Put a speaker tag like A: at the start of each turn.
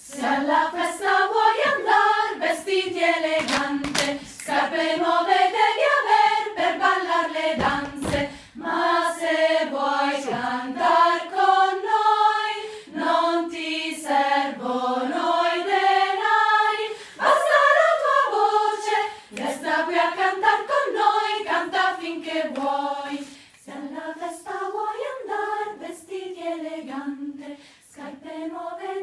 A: Se alla festa vuoi andar, vestiti elegante, scarpe nuove devi aver per ballar le danze. Ma se vuoi cantar con noi, non ti servono i denari, basta la tua voce, resta qui a cantar con noi, canta finché vuoi. Se alla festa vuoi andar, vestiti elegante, scarpe nuove